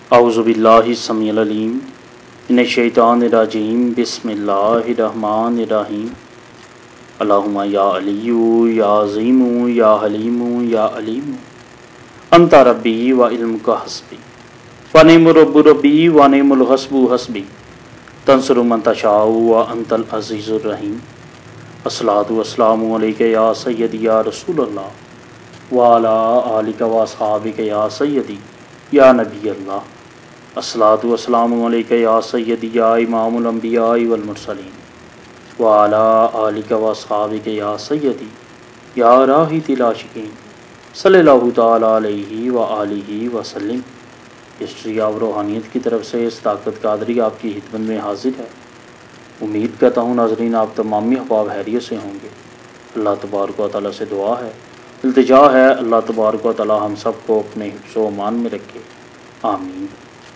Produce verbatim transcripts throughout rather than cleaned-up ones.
औज़ुबिल्लाहि समीउल अलीम मिनश्शैतानिर्रजीम बिस्मिल्लाहिर्रहमानिर्रहीम। अल्लाहुम्मा या अलिय्यु या अज़ीमु या हलीमु या अलीमु अंता रब्बी व इल्मुका हस्बी व निअमु रब्बु रब्बी व निअमुल हस्बु हस्बी तंसुरु मन तशाउ व अंतल अज़ीज़ुर रहीम। अस्सलातु वस्सलामु अलैका या सय्यदी या रसूलल्लाह व अला आलिका व अस्हाबिका या सय्यदी या नबी अल्लाह। अस्सलातु वस्सलामु अलैका या सय्यदी या इमामुल अंबिया वल मुरसलीन व अला आलिका व अस्हाबिका या सय्यदी या राहितिल आशिकीन सल्लल्लाहु तआला अलैहि व आलिहि व सल्लम। हिस्ट्री ऑफ रूहानियत की तरफ से इस ताकत कादरी आपकी खिदमत में हाजिर है। उम्मीद करता हूँ नाज़रीन आप तमामी अहबाब खैरियत से होंगे। अल्लाह तबारक व तआला से दुआ है, इल्तिजा है, अल्लाह तबारक व तआला हम सब को अपने हिफ्ज़ व अमान में रखे, आमीन।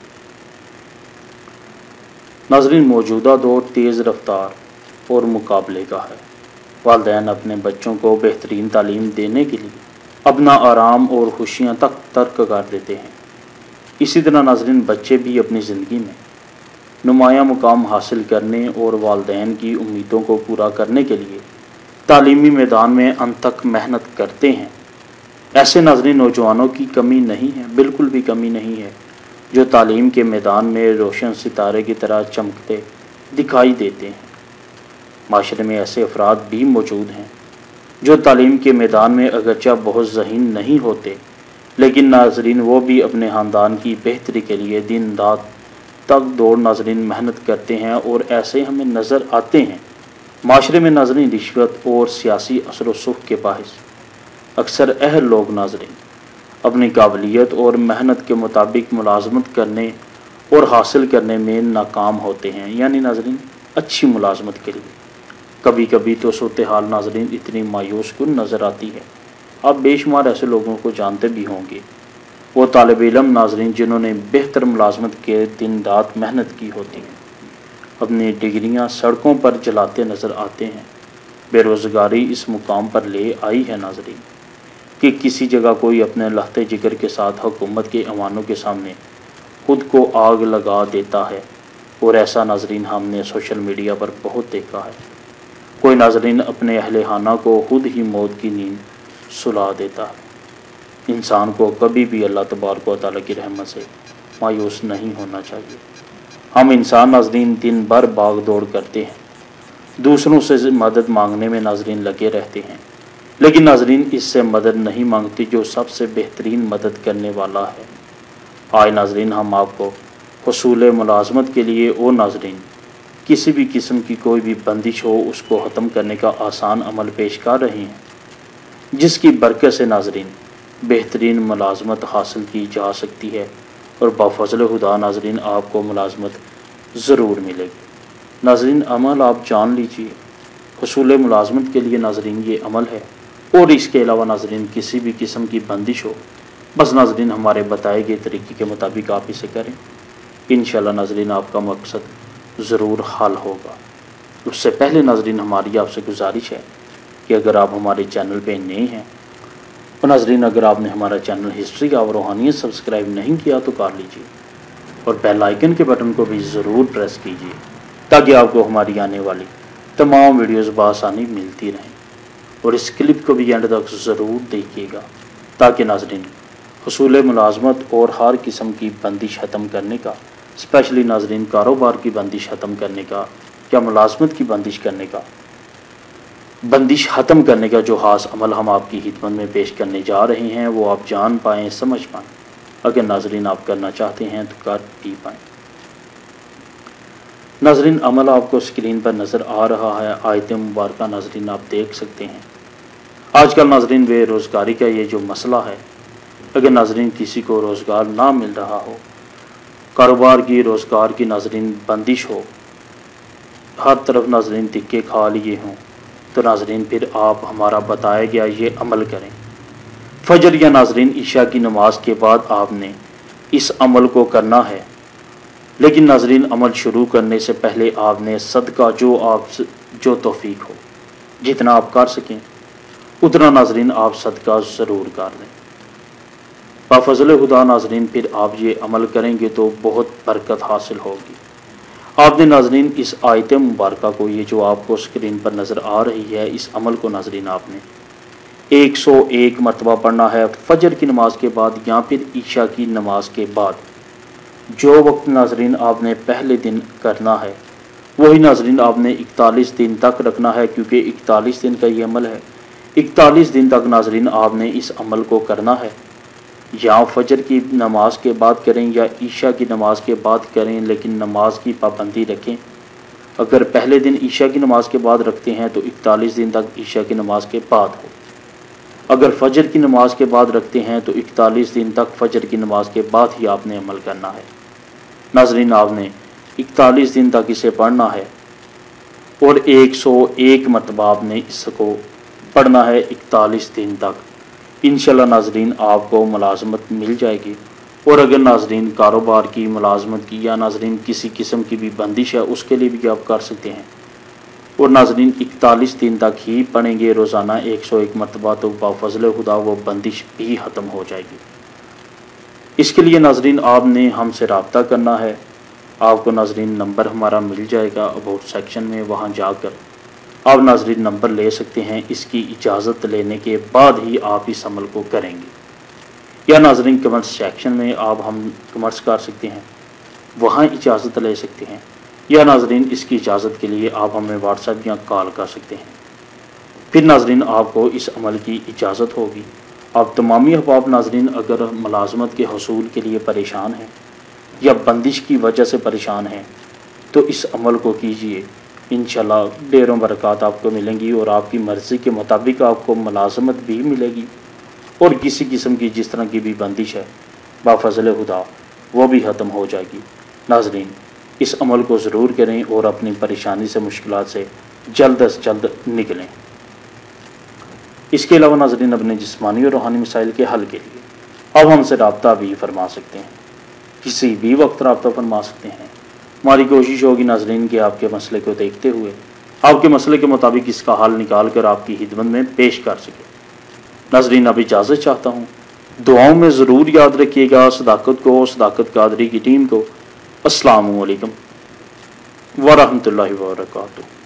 नाज़रीन मौजूदा दौर तेज़ रफ्तार और मुकाबले का है। वालिदैन अपने बच्चों को बेहतरीन तालीम देने के लिए अपना आराम और खुशियाँ तक तर्क कर देते हैं। इसी तरह नाज़रीन बच्चे भी अपनी ज़िंदगी में नुमाया मुकाम हासिल करने और वालिदैन की उम्मीदों को पूरा करने के लिए तालीमी मैदान में अनथक मेहनत करते हैं। ऐसे नाज़रीन नौजवानों की कमी नहीं है, बिल्कुल भी कमी नहीं है, जो तालीम के मैदान में रोशन सितारे की तरह चमकते दिखाई देते हैं। माशरे में ऐसे अफराद भी मौजूद हैं जो तालीम के मैदान में अगरचा बहुत ज़हीन नहीं होते, लेकिन नाज़रीन वो भी अपने ख़ानदान की बेहतरी के लिए दिन रात तक दौड़ नाज़रीन मेहनत करते हैं और ऐसे हमें नज़र आते हैं। माशरे में नाज़रीन रिश्वत और सियासी असर व सुख के बाहिस अक्सर अहल लोग नाज़रीन अपनी काबिलियत और मेहनत के मुताबिक मुलाजमत करने और हासिल करने में नाकाम होते हैं, यानी नाज़रीन अच्छी मुलाजमत के लिए। कभी कभी तो सूरत हाल नाज़रीन इतनी मायूस कुन नज़र आती है। आप बेशुमार ऐसे लोगों को जानते भी होंगे, वो तालिब इल्म नाज़रीन जिन्होंने बेहतर मुलाजमत के दिन रात मेहनत की होती है, अपनी डिग्रियां सड़कों पर जलाते नज़र आते हैं। बेरोज़गारी इस मुकाम पर ले आई है नाज़रीन कि किसी जगह कोई अपने लहते जिगर के साथ हुकूमत के अवानों के सामने खुद को आग लगा देता है, और ऐसा नाज़रीन हमने सोशल मीडिया पर बहुत देखा है। कोई नाज़रीन अपने अहले खाना को खुद ही मौत की नींद सुला देता है। इंसान को कभी भी अल्लाह तबारक व तआला की रहमत से मायूस नहीं होना चाहिए। हम इंसान नाज़रीन दिन भर भाग दौड़ करते हैं, दूसरों से मदद मांगने में नाज़रीन लगे रहते हैं, लेकिन नाज़रीन इससे मदद नहीं मांगती जो सबसे बेहतरीन मदद करने वाला है। आज नाज़रीन हम आपको हुसूल मुलाजमत के लिए और नाज़रीन किसी भी किस्म की कोई भी बंदिश हो उसको ख़त्म करने का आसान अमल पेश कर रहे हैं, जिसकी बरकत से नाज़रीन बेहतरीन मुलाजमत हासिल की जा सकती है और बाफ़ज़ल खुदा नाज़रीन आपको मुलाजमत ज़रूर मिलेगी। नाज़रीन अमल आप जान लीजिए, हुसूल मुलाजमत के लिए नाज़रीन ये अमल है, और इसके अलावा नाज़रीन किसी भी किस्म की बंदिश हो बस नाज़रीन हमारे बताए गए तरीके के मुताबिक आप इसे करें। इंशाअल्लाह नाज़रीन आपका मकसद ज़रूर हल होगा। उससे पहले नाज़रीन हमारी आपसे गुजारिश है कि अगर आप हमारे चैनल पे नए हैं और नाज़रीन अगर आपने हमारा channel history of Roohaniyat subscribe नहीं किया तो कर लीजिए, और बेल आइकन के बटन को भी ज़रूर प्रेस कीजिए ताकि आपको हमारी आने वाली तमाम वीडियोज़ बआसानी मिलती रहें। और इस क्लिप को भी एंड तक ज़रूर देखिएगा ताकि नाज़रीन हुसूल मुलाजमत और हर किस्म की बंदिश ख़त्म करने का, स्पेशली नाज़रीन कारोबार की बंदिश ख़त्म करने का या मुलाजमत की बंदिश करने का बंदिश ख़त्म करने का जो ख़ास अमल हम आपकी खिदमत में पेश करने जा रहे हैं वो आप जान पाएँ, समझ पाएँ। अगर नाज़रीन आप करना चाहते हैं तो कर भी पाएँ। नाज़रीन अमल आपको स्क्रीन पर नज़र आ रहा है, आयत मुबारक नाज़रीन आप देख सकते हैं। आजकल नाज़रीन बेरोज़गारी का ये जो मसला है, अगर नाज़रीन किसी को रोज़गार ना मिल रहा हो, कारोबार की रोज़गार की नाज़रीन बंदिश हो, हर तरफ नाज़रीन धिक्के खा लिए हों, तो नाज़रीन फिर आप हमारा बताया गया ये अमल करें। फजर या नाज़रीन ईशा की नमाज के बाद आपने इस अमल को करना है, लेकिन नाज़रीन अमल शुरू करने से पहले आपने सदका जो आप जो तौफीक हो, जितना आप कर सकें उतना नाज़रीन आप सदका ज़रूर कर दें। बाफजल खुदा नाजरीन फिर आप ये अमल करेंगे तो बहुत बरकत हासिल होगी। आपने नाजरीन इस आयत मुबारका को, ये जो आपको स्क्रीन पर नज़र आ रही है, इस अमल को नाजरीन आपने एक सौ एक मरतबा पढ़ना है फजर की नमाज के बाद या फिर ईशा की नमाज के बाद। जो वक्त नाजरीन आपने पहले दिन करना है वही नाजरीन आपने इकतालीस दिन तक रखना है, क्योंकि इकतालीस दिन का ये अमल है। इकतालीस दिन तक नाजरीन आपने इस अमल को करना है, या फजर की नमाज के बाद करें या ईशा की नमाज के बाद करें, लेकिन नमाज की पाबंदी रखें। अगर पहले दिन ईशा की नमाज के बाद रखते हैं तो इकतालीस दिन तक ईशा की नमाज के बाद हो। अगर फजर की नमाज के बाद रखते हैं तो इकतालीस दिन तक फजर की नमाज के बाद ही आपने अमल करना है। नाजरीन आपने इकतालीस दिन तक इसे पढ़ना है और एक सौ एक मरतबा आपने इसको पढ़ना है इकतालीस दिन तक। इंशाल्लाह नाजरीन आपको मुलाजमत मिल जाएगी। और अगर नाजरीन कारोबार की, मुलाजमत की या नाजरीन किसी किस्म की भी बंदिश है उसके लिए भी आप कर सकते हैं। और नाजरीन इकतालीस दिन तक ही पढ़ेंगे रोज़ाना एक सौ एक मरतबा, तो बाफजल खुदा वो बंदिश भी ख़त्म हो जाएगी। इसके लिए नाजरीन आपने हमसे रब्ता करना है। आपको नाजरीन नंबर हमारा मिल जाएगा अबाउट सेक्शन में, वहाँ जाकर आप नाजरीन नंबर ले सकते हैं। इसकी इजाज़त लेने के बाद ही आप इस अमल को करेंगे। या नाजरीन कमेंट सेक्शन में आप हम कमेंट्स कर सकते हैं, वहाँ इजाज़त ले सकते हैं। या नाजरीन इसकी इजाज़त के लिए आप हमें व्हाट्सएप या कॉल कर सकते हैं, फिर नाजरीन आपको इस अमल की इजाज़त होगी। आप तमामी अहबाब नाजरीन अगर मुलाजमत के हसूल के लिए परेशान हैं या बंदिश की वजह से परेशान हैं तो इस अमल को कीजिए। इंशाल्लाह ढेरों बरक़ात आपको मिलेंगी और आपकी मर्ज़ी के मुताबिक आपको मुलाजमत भी मिलेगी और किसी किस्म की जिस तरह की भी बंदिश है बाफजल खुदा वो भी ख़त्म हो जाएगी। नाजरीन इस अमल को ज़रूर करें और अपनी परेशानी से, मुश्किलात से जल्द अज जल्द निकलें। इसके अलावा नाजरीन अपने जिस्मानी और रूहानी मसाइल के हल के लिए अब हमसे रब्ता भी फरमा सकते हैं, किसी भी वक्त रब्ता फरमा सकते हैं। हमारी कोशिश होगी नाजरीन कि आपके मसले को देखते हुए आपके मसले के मुताबिक इसका हल निकाल कर आपकी खिदमत में पेश कर सके। नाजरीन अब इजाज़त चाहता हूँ, दुआओं में ज़रूर याद रखिएगा सदाकत को, सदाकत कादरी की टीम को। अस्सलामु अलैकुम व रहमतुल्लाहि व बरकातुहू।